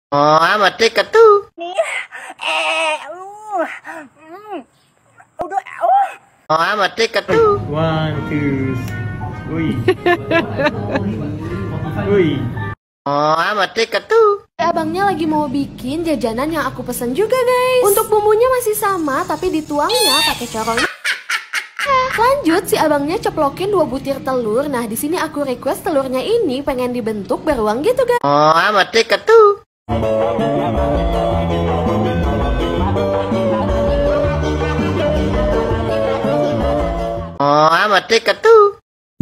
Oh, amat dekat tuh. Udah, Oh, amat dekat tuh. One, two, wih, wih. Oh, amat dekat tuh. Abangnya lagi mau bikin jajanan yang aku pesen juga, guys. Untuk bumbunya masih sama, tapi dituangnya pakai corong. Lanjut, si abangnya ceplokin 2 butir telur. Nah, di sini aku request telurnya ini pengen dibentuk beruang gitu, guys. Oh, amat dekat tuh. Oh, amat dekat tuh.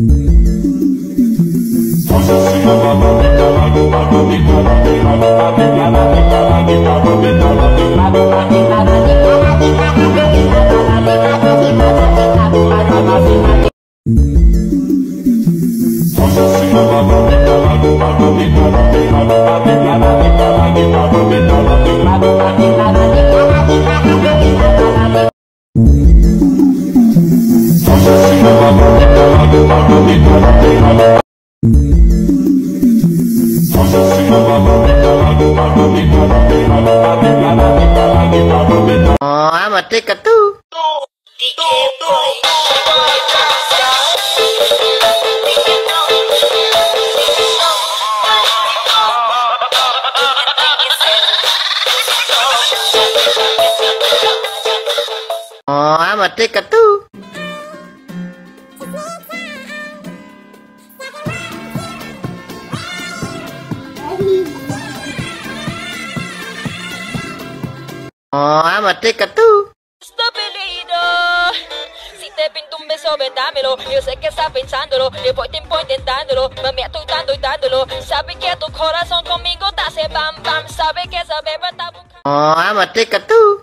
Oh, amat dekat tuh. Oh, amat dekat tuh. Oh, amat dekat tuh. Si te pinto un beso, dámelo. Yo sé que estás pensándolo. Llevo tiempo intentándolo. Mami, estoy dando y dándolo. Sabe que tu corazón conmigo te hace bam bam. Sabe que esa beba está buscando. Oh, amat dekat tuh.